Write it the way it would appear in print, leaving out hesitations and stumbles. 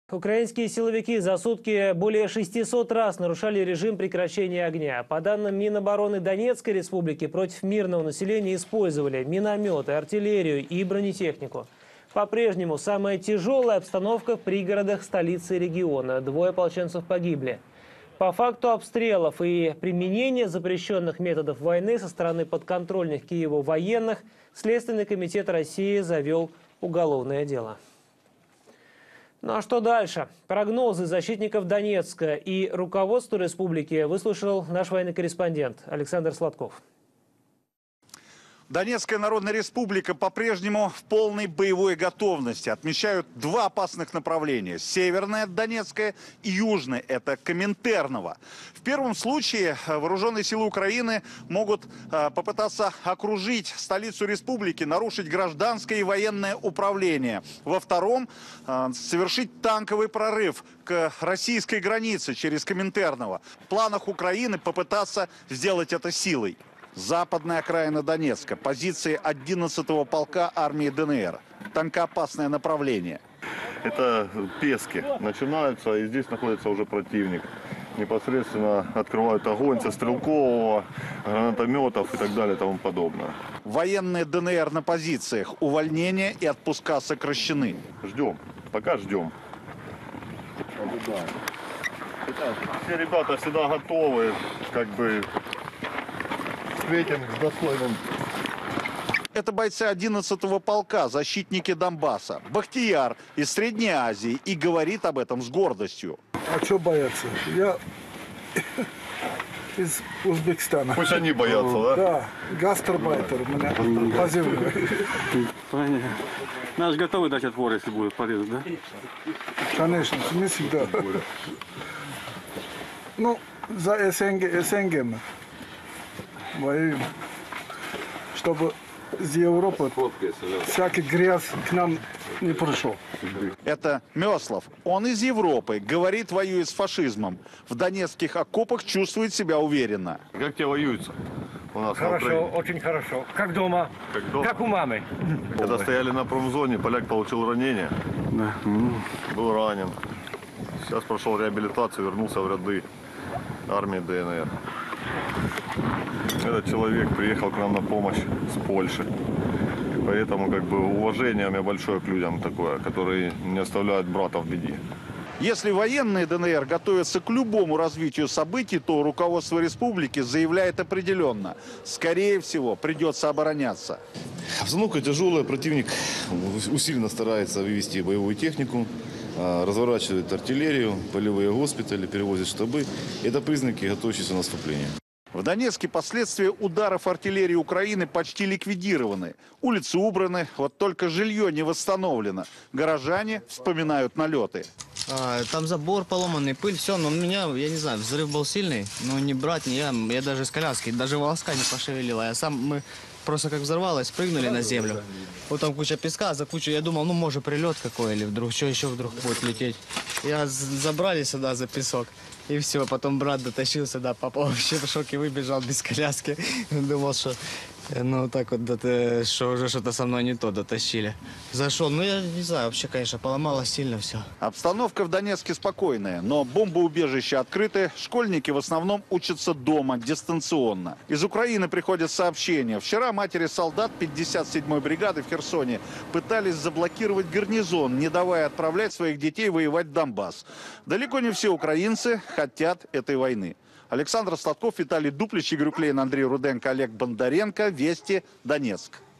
Украинские силовики за сутки более 600 раз нарушали режим прекращения огня. По данным Минобороны Донецкой республики, против мирного населения использовали минометы, артиллерию и бронетехнику. По-прежнему самая тяжелая обстановка в пригородах столицы региона. 2 ополченцев погибли. По факту обстрелов и применения запрещенных методов войны со стороны подконтрольных Киеву военных Следственный комитет России завел уголовное дело. Ну а что дальше? Прогнозы защитников Донецка и руководства республики выслушал наш военный корреспондент Александр Сладков. Донецкая Народная Республика по-прежнему в полной боевой готовности. Отмечают 2 опасных направления. Северное Донецкое и южное, это Коминтерново. В первом случае вооруженные силы Украины могут попытаться окружить столицу республики, нарушить гражданское и военное управление. Во втором совершить танковый прорыв к российской границе через Коминтерново. В планах Украины попытаться сделать это силой. Западная окраина Донецка, позиции 11-го полка армии ДНР. Танкоопасное направление. Это Пески начинаются, и здесь находится уже противник. Непосредственно открывают огонь со стрелкового, гранатометов и так далее и тому подобное. Военные ДНР на позициях. Увольнения и отпуска сокращены. Ждем. Пока ждем. Все ребята всегда готовы, встретим с достойным. Это бойцы 11-го полка, защитники Донбасса. Бахтияр из Средней Азии и говорит об этом с гордостью. А что бояться? Я из Узбекистана. Пусть они боятся, да? Да, гастарбайтер у меня позывной. Понятно. Наш готовы дать отпор, если будет порезать, да? Конечно, мы всегда. Ну, за СНГ мы воюем, чтобы из Европы всякий грязь к нам не пришел. Это Мёслов. Он из Европы, говорит, воюет с фашизмом. В донецких окопах чувствует себя уверенно. Как тебе воюется? У нас хорошо, очень хорошо. Как дома? Как у мамы. Когда стояли на промзоне, поляк получил ранение. Да. Был ранен. Сейчас прошел реабилитацию, вернулся в ряды армии ДНР. Этот человек приехал к нам на помощь с Польши. И поэтому уважение у меня большое к людям такое, которые не оставляют брата в беде. Если военные ДНР готовятся к любому развитию событий, то руководство республики заявляет определенно: скорее всего, придется обороняться. Обстановка тяжелая, противник усиленно старается вывести боевую технику, разворачивает артиллерию, полевые госпитали, перевозит штабы. Это признаки готовящегося наступления. В Донецке последствия ударов артиллерии Украины почти ликвидированы. Улицы убраны, вот только жилье не восстановлено. Горожане вспоминают налеты. Там забор поломанный, пыль, все, но у меня, я не знаю, взрыв был сильный, но ни брат, ни я даже с коляски, даже волоска не пошевелила. Мы просто как взорвалось, прыгнули на землю. Вот там куча песка, за кучу, я думал, ну может прилет какой или вдруг, что еще вдруг будет лететь. Забрали сюда за песок. И все, потом брат дотащил сюда, папа вообще в шоке выбежал без коляски. Думал, что так вот, что уже что-то со мной не то дотащили. Зашел, я не знаю, вообще, конечно, поломалось сильно все. Обстановка в Донецке спокойная, но бомбоубежища открыты. Школьники в основном учатся дома, дистанционно. Из Украины приходят сообщения. Вчера матери солдат 57-й бригады в Херсоне пытались заблокировать гарнизон, не давая отправлять своих детей воевать в Донбасс. Далеко не все украинцы хотят этой войны. Александр Сладков, Виталий Дуплич, Игорь Клейн, Андрей Руденко, Олег Бондаренко. Вести, Донецк.